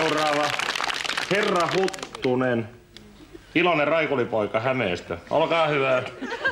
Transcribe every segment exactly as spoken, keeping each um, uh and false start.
Seuraava. Herra Huttunen. Iloinen raikulipoika Hämeestä. Olkaa hyvä.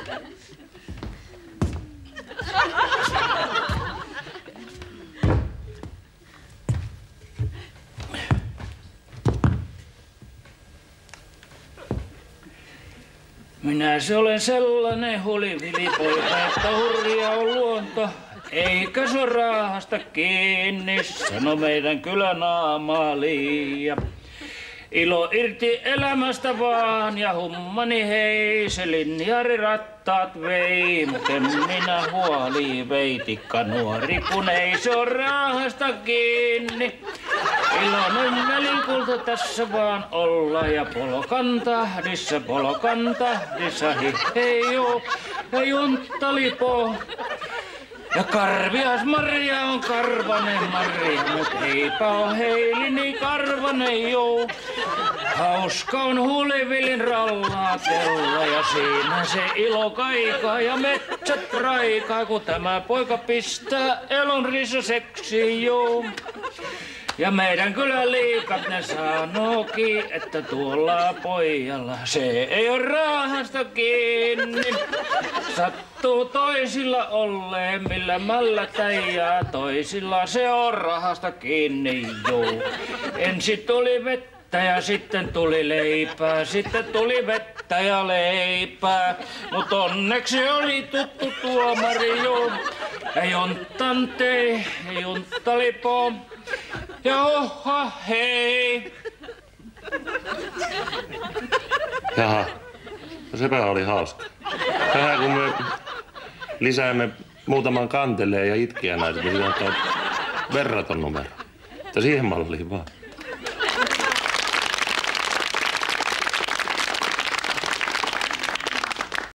Minä se olen sellainen hulivilipoika, että hurja on luonto, eikä se raahasta kiinni, sano meidän kylänaamalia. Ilo irti elämästä vaan ja hummani hei, se linjari rattaat vei, mut en minä huoli veitikka nuori, kun ei se on raahasta kiinni. Iloinen välikulta tässä vaan olla ja polokanta, dissa polokanta, dissa hi hei joo, ja junttalipo. Ja karvias Maria on karvanen Maria, mut eipä oo heilini karvanen joo. Hauska on hulivilin rallatella ja siinä se ilo kaikaa ja metsät raikaa, kun tämä poika pistää elon risaseksi joo. Ja meidän kylän liikat ne sanookin, että tuolla pojalla se ei oo raahasta kiinni. Sattuu toisilla olleen millä mällätäjää, toisilla se on rahasta kiinni joo. Ensin tuli vettä ja sitten tuli leipää, sitten tuli vettä ja leipää. Mut onneksi oli tuttu tuomari joo. Ja jonttan tei, ja junttalipo. Ja oha hei! Jaha, no sepä oli hauska. Tähän kun me lisäämme muutaman kanteleen ja itkijänaiset, niin siitä on verraton numero. Mutta siihen malliin vaan.